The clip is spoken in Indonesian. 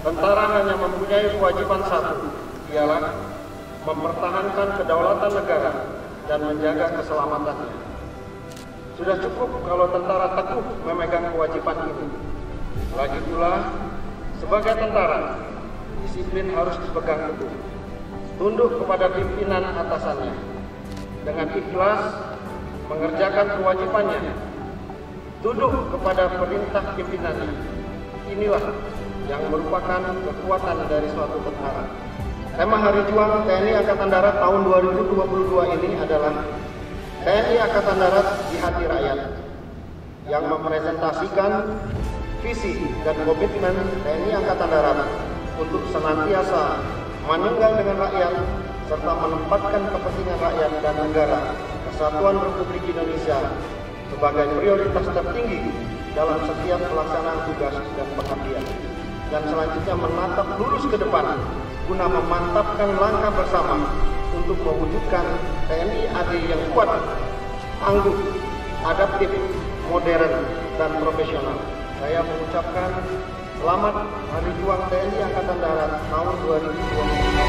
Tentara hanya mempunyai kewajiban satu, ialah mempertahankan kedaulatan negara dan menjaga keselamatannya. Sudah cukup kalau tentara teguh memegang kewajiban ini. Lagi pula, sebagai tentara, disiplin harus dipegang teguh. Tunduk kepada pimpinan atasannya. Dengan ikhlas, mengerjakan kewajibannya. Tunduk kepada perintah pimpinannya. Inilah yang merupakan kekuatan dari suatu tentara. Tema Hari Juang TNI Angkatan Darat tahun 2022 ini adalah TNI Angkatan Darat di Hati Rakyat, yang merepresentasikan visi dan komitmen TNI Angkatan Darat untuk senantiasa meninggal dengan rakyat serta menempatkan kepentingan rakyat dan negara, Kesatuan Republik Indonesia sebagai prioritas tertinggi dalam setiap pelaksanaan tugas dan pengabdian, dan selanjutnya menatap lurus ke depan guna memantapkan langkah bersama untuk mewujudkan TNI AD yang kuat, tangguh, adaptif, modern, dan profesional. Saya mengucapkan selamat Hari Juang TNI Angkatan Darat tahun 2022.